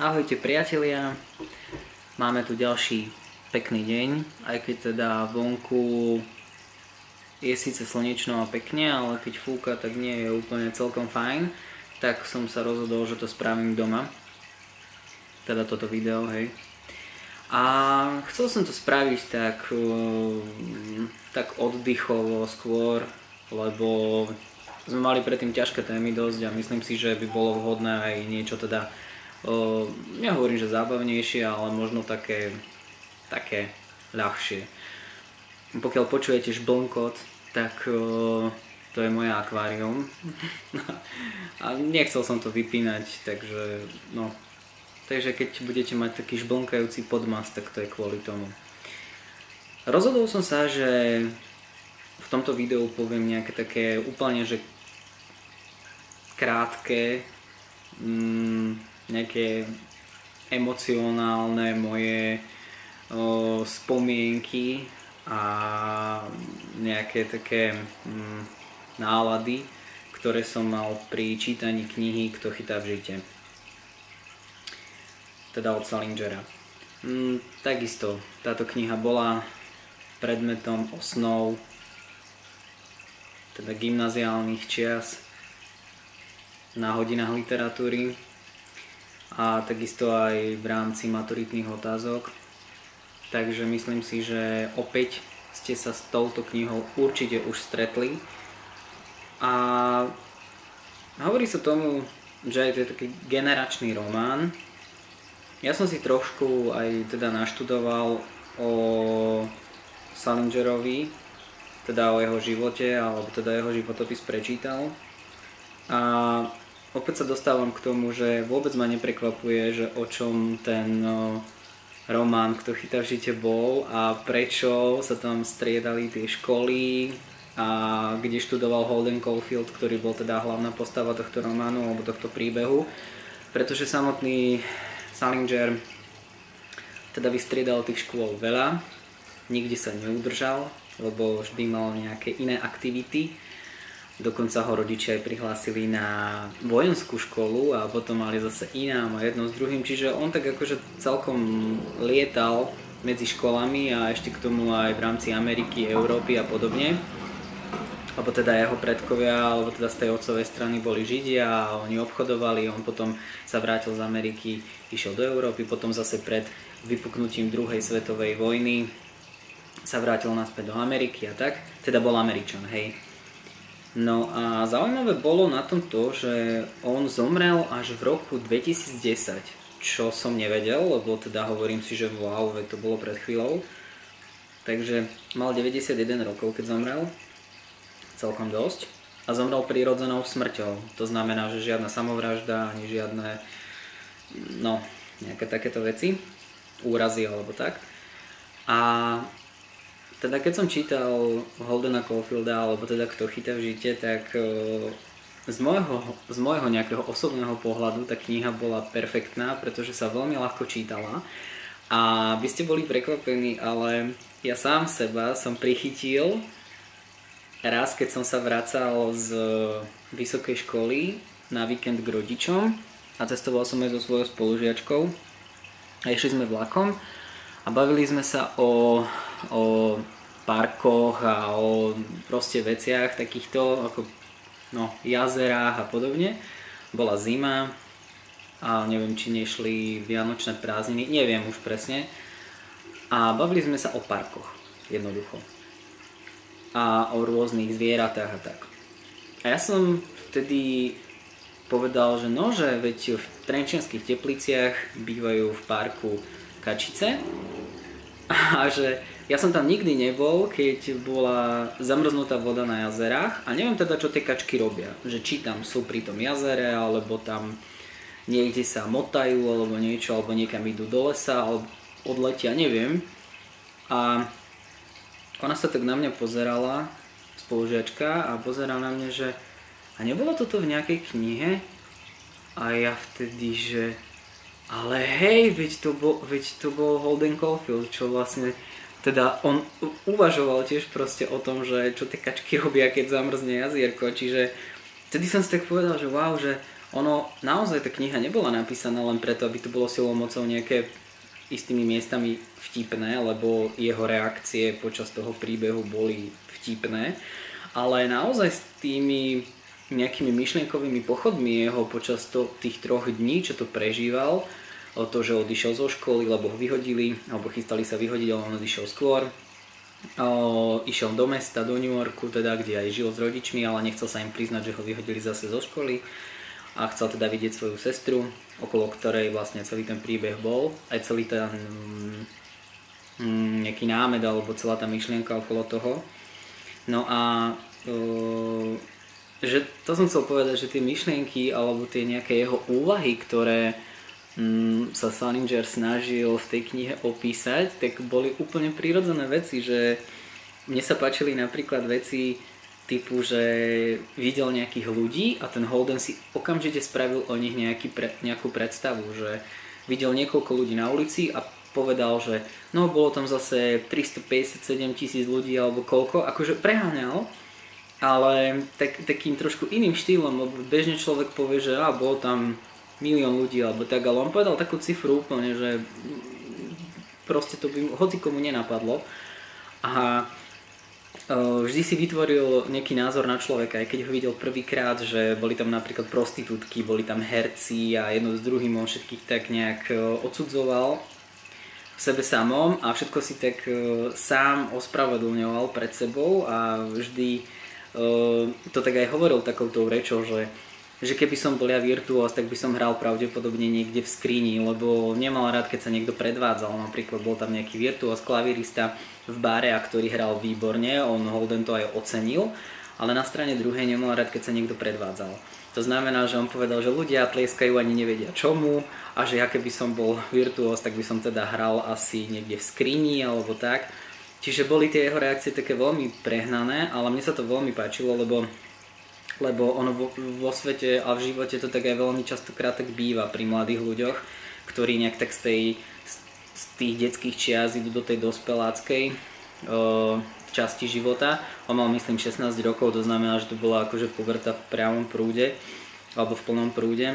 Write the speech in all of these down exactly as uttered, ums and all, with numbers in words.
Ahojte priatelia, máme tu ďalší pekný deň, aj keď teda vonku je síce slnečno a pekne, ale keď fúka, tak nie je úplne celkom fajn, tak som sa rozhodol, že to spravím doma, teda toto video, hej. A chcel som to spraviť tak, tak oddychovo skôr, lebo sme mali predtým ťažké témy dosť a myslím si, že by bolo vhodné aj niečo teda, uh, nehovorím, že zábavnejšie, ale možno také, také ľahšie. Pokiaľ počujete žblnkot, tak uh, to je moje akvárium. A nechcel som to vypínať, takže no. Takže keď budete mať taký žblnkajúci podmas, tak to je kvôli tomu. Rozhodol som sa, že v tomto videu poviem nejaké také úplne, že krátke, mm, nejaké emocionálne moje o, spomienky a nejaké také mm, nálady, ktoré som mal pri čítaní knihy Kto chytá v žite. Teda od Salingera. Mm, takisto táto kniha bola predmetom osnov teda gymnaziálnych čias na hodinách literatúry a takisto aj v rámci maturitných otázok. Takže myslím si, že opäť ste sa s touto knihou určite už stretli. A hovorí sa tomu, že je to taký generačný román. Ja som si trošku aj teda naštudoval o Salingerovi, teda o jeho živote, alebo teda jeho životopis prečítal. A opäť sa dostávam k tomu, že vôbec ma neprekvapuje, že o čom ten no, román Kto chytá v žite bol a prečo sa tam striedali tie školy a kde študoval Holden Caulfield, ktorý bol teda hlavná postava tohto románu alebo tohto príbehu. Pretože samotný Salinger teda vystriedal tých škôl veľa, nikde sa neudržal, lebo vždy mal nejaké iné aktivity. Dokonca ho rodičia aj prihlásili na vojenskú školu a potom mali zase inám a jedno s druhým. Čiže on tak akože celkom lietal medzi školami a ešte k tomu aj v rámci Ameriky, Európy a podobne. Alebo teda jeho predkovia, alebo teda z tej otcovej strany boli Židia a oni obchodovali. On potom sa vrátil z Ameriky, išiel do Európy, potom zase pred vypuknutím druhej svetovej vojny sa vrátil naspäť do Ameriky a tak. Teda bol Američan, hej. No a zaujímavé bolo na tom to, že on zomrel až v roku dvetisícdesať, čo som nevedel, lebo teda hovorím si, že wow, to bolo pred chvíľou. Takže mal deväťdesiatjeden rokov, keď zomrel, celkom dosť. A zomrel prirodzenou smrťou, to znamená, že žiadna samovražda, ani žiadne, no, nejaké takéto veci, úrazy alebo tak. A teda keď som čítal Holdena Caulfielda, alebo teda Kto chytá v žite, tak z môjho, z môjho nejakého osobného pohľadu tá kniha bola perfektná, pretože sa veľmi ľahko čítala. A by ste boli prekvapení, ale ja sám seba som prichytil raz, keď som sa vracal z vysokej školy na víkend k rodičom a cestoval som aj so svojou spolužiačkou a išli sme vlakom a bavili sme sa o, o parkoch a o proste veciach takýchto ako no, jazerách a podobne. Bola zima a neviem, či nešli vianočné prázdniny, neviem už presne. A bavili sme sa o parkoch, jednoducho. A o rôznych zvieratách a tak. A ja som vtedy povedal, že no, že veď v Trenčianskych Tepliciach bývajú v parku kačice a že ja som tam nikdy nebol, keď bola zamrznutá voda na jazerách a neviem teda, čo tie kačky robia. Že či tam sú pri tom jazere, alebo tam niekde sa motajú, alebo niečo, alebo niekam idú do lesa, alebo odletia, neviem. A ona sa tak na mňa pozerala, spolužiačka, a pozerala na mňa, že a nebolo toto v nejakej knihe? A ja vtedy, že ale hej, veď to bol, veď to bol Holden Caulfield, čo vlastne, teda on uvažoval tiež proste o tom, že čo tie kačky robia, keď zamrzne jazierko, čiže vtedy som si tak povedal, že wow, že ono naozaj tá kniha nebola napísaná len preto, aby to bolo silou mocou nejaké istými miestami vtipné, lebo jeho reakcie počas toho príbehu boli vtipné, ale naozaj s tými nejakými myšlienkovými pochodmi jeho počas to, tých troch dní, čo to prežíval, to, že odišiel zo školy, lebo ho vyhodili, alebo chystali sa vyhodiť, ale on odišiel skôr. O, išiel do mesta, do New Yorku, teda, kde aj žil s rodičmi, ale nechcel sa im priznať, že ho vyhodili zase zo školy a chcel teda vidieť svoju sestru, okolo ktorej vlastne celý ten príbeh bol, aj celý ten mm, nejaký námed alebo celá tá myšlienka okolo toho. No a o, že to som chcel povedať, že tie myšlienky alebo tie nejaké jeho úvahy, ktoré mm, sa Salinger snažil v tej knihe opísať, tak boli úplne prirodzené veci, že mne sa páčili napríklad veci typu, že videl nejakých ľudí a ten Holden si okamžite spravil o nich nejaký pre, nejakú predstavu, že videl niekoľko ľudí na ulici a povedal, že no bolo tam zase tristopäťdesiatsedem tisíc ľudí alebo koľko, akože preháňal, ale tak, takým trošku iným štýlom, lebo bežne človek povie, že á, bolo tam milión ľudí alebo tak, ale on povedal takú cifru úplne, že proste to by hocikomu nenapadlo a vždy si vytvoril nejaký názor na človeka, aj keď ho videl prvýkrát, že boli tam napríklad prostitútky, boli tam herci a jedno s druhým on všetkých tak nejak odsudzoval v sebe samom a všetko si tak sám ospravedlňoval pred sebou a vždy to tak aj hovoril takouto rečou, že, že keby som bol ja virtuós, tak by som hral pravdepodobne niekde v skrini, lebo nemal rád, keď sa niekto predvádzal. Napríklad bol tam nejaký virtuós klavírista v bare, a ktorý hral výborne, on Holden to aj ocenil, ale na strane druhej nemal rád, keď sa niekto predvádzal. To znamená, že on povedal, že ľudia tlieskajú ani nevedia čomu a že ja keby som bol virtuós, tak by som teda hral asi niekde v skrini alebo tak. Čiže boli tie jeho reakcie také veľmi prehnané, ale mne sa to veľmi páčilo, lebo, lebo ono vo, vo svete a v živote to tak aj veľmi častokrát tak býva pri mladých ľuďoch, ktorí nejak tak z, tej, z tých detských čias idú do tej dospeláckej uh, časti života. On mal myslím šestnásť rokov, to znamená, že to bola akože puberta v priamom prúde alebo v plnom prúde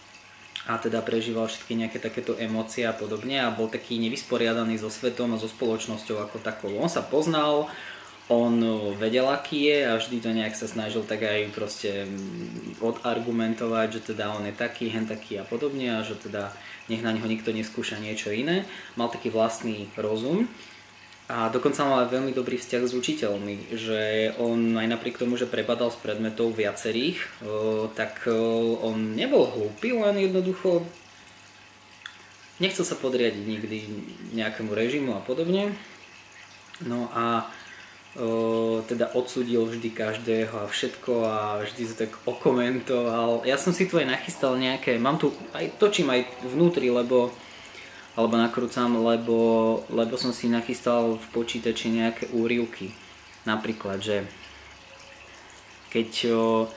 a teda prežíval všetky nejaké takéto emócie a podobne a bol taký nevysporiadaný so svetom a so spoločnosťou ako takou. On sa poznal, on vedel aký je a vždy to nejak sa snažil tak aj proste odargumentovať, že teda on je taký, hen taký a podobne a že teda nech na neho nikto neskúša niečo iné. Mal taký vlastný rozum. A dokonca mal aj veľmi dobrý vzťah s učiteľmi, že on aj napriek tomu, že prepadal z predmetov viacerých, tak on nebol hlúpy, len jednoducho nechcel sa podriadiť nikdy nejakému režimu a podobne. No a teda odsúdil vždy každého a všetko a vždy to tak okomentoval. Ja som si tu aj nachystal nejaké, mám tu, aj točím aj vnútri, lebo alebo nakrúcam, lebo, lebo som si nachystal v počítači nejaké úryvky. Napríklad, že keď o,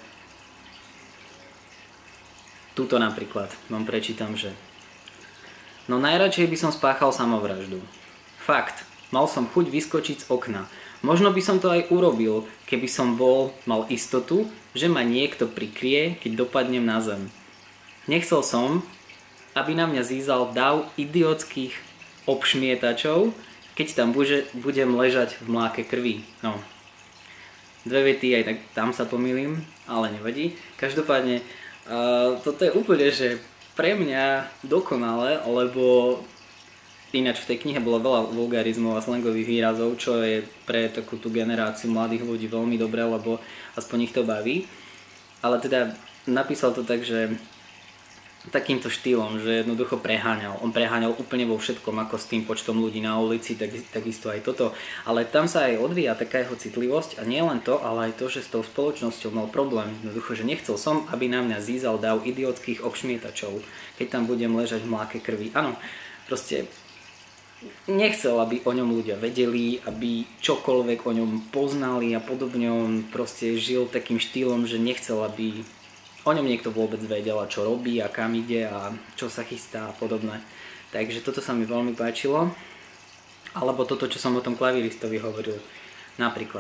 túto napríklad vám prečítam, že no najradšej by som spáchal samovraždu. Fakt, mal som chuť vyskočiť z okna. Možno by som to aj urobil, keby som bol, mal istotu, že ma niekto prikrie, keď dopadnem na zem. Nechcel som, aby na mňa zízal dav idiotských obšmietačov, keď tam bude, budem ležať v mláke krvi. No, dve vety, aj tak tam sa pomýlim, ale nevadí. Každopádne, uh, toto je úplne, že pre mňa dokonale, lebo ináč v tej knihe bolo veľa vulgarizmov a slangových výrazov, čo je pre takú tú generáciu mladých ľudí veľmi dobré, lebo aspoň ich to baví. Ale teda napísal to tak, že takýmto štýlom, že jednoducho preháňal. On preháňal úplne vo všetkom, ako s tým počtom ľudí na ulici, tak, takisto aj toto. Ale tam sa aj odvíja taká jeho citlivosť a nie len to, ale aj to, že s tou spoločnosťou mal problém. Jednoducho, že nechcel som, aby na mňa zízal dav idiotských obšmietačov, keď tam budem ležať v mláke krvi. Áno, proste nechcel, aby o ňom ľudia vedeli, aby čokoľvek o ňom poznali a podobne. On proste žil takým štýlom, že nechcel, aby o ňom niekto vôbec vedel, čo robí a kam ide a čo sa chystá a podobné. Takže toto sa mi veľmi páčilo. Alebo toto, čo som o tom klavíristovi hovoril. Napríklad,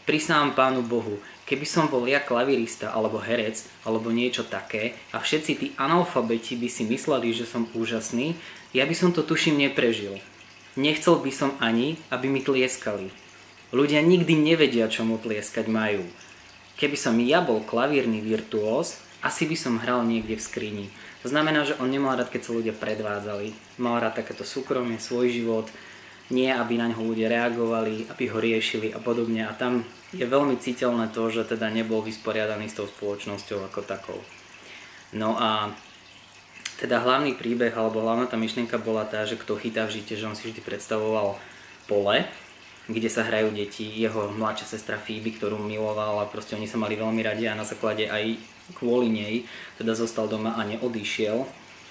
Prisahám Pánu Bohu, keby som bol ja klavirista alebo herec alebo niečo také a všetci tí analfabeti by si mysleli, že som úžasný, ja by som to tuším neprežil. Nechcel by som ani, aby mi tlieskali. Ľudia nikdy nevedia, čomu tlieskať majú. Keby som ja bol klavírny virtuós, asi by som hral niekde v skrini. To znamená, že on nemal rád, keď sa ľudia predvádzali. Mal rád takéto súkromie, svoj život, nie aby na ňo ľudia reagovali, aby ho riešili a podobne. A tam je veľmi citeľné to, že teda nebol vysporiadaný s tou spoločnosťou ako takou. No a teda hlavný príbeh, alebo hlavná tá myšlienka bola tá, že kto chytá v žite, že on si vždy predstavoval pole, kde sa hrajú deti, jeho mladšia sestra Phoebe, ktorú miloval a proste oni sa mali veľmi radi a na základe aj kvôli nej teda zostal doma a neodišiel.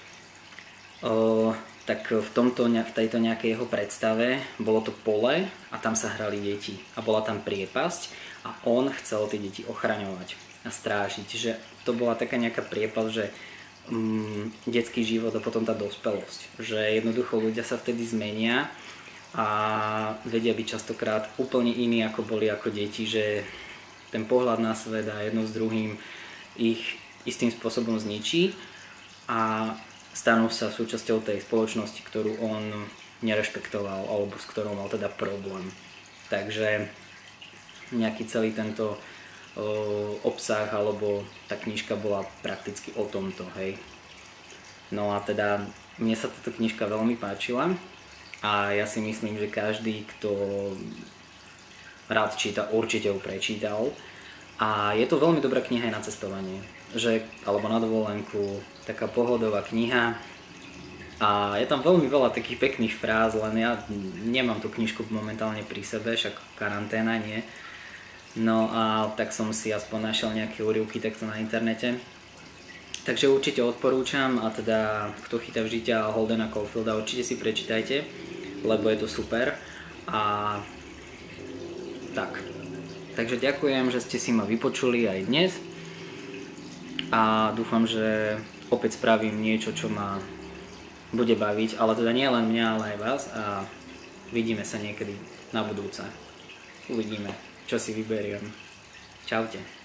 Uh, tak v, tomto, v tejto nejakej jeho predstave bolo to pole a tam sa hrali deti a bola tam priepasť a on chcel tie deti ochraňovať a strážiť, že to bola taká nejaká priepasť, že um, detský život a potom tá dospelosť, že jednoducho ľudia sa vtedy zmenia a vedia byť častokrát úplne iní ako boli ako deti, že ten pohľad na svet a jedno s druhým ich istým spôsobom zničí a stanú sa súčasťou tej spoločnosti, ktorú on nerešpektoval alebo s ktorou mal teda problém. Takže nejaký celý tento o, obsah alebo tá knižka bola prakticky o tomto, hej. No a teda mne sa táto knižka veľmi páčila a ja si myslím, že každý, kto rád číta, určite ju prečítal. A je to veľmi dobrá kniha aj na cestovanie, že, alebo na dovolenku, taká pohodová kniha a je tam veľmi veľa takých pekných fráz, len ja nemám tú knižku momentálne pri sebe, však karanténa, nie. No a tak som si aspoň našiel nejaké úryvky takto na internete. Takže určite odporúčam a teda kto chytá v žite a Holdena Caulfielda, určite si prečítajte, lebo je to super a tak. Takže ďakujem, že ste si ma vypočuli aj dnes a dúfam, že opäť spravím niečo, čo ma bude baviť, ale teda nie len mňa, ale aj vás a vidíme sa niekedy na budúce. Uvidíme, čo si vyberiem. Čaute.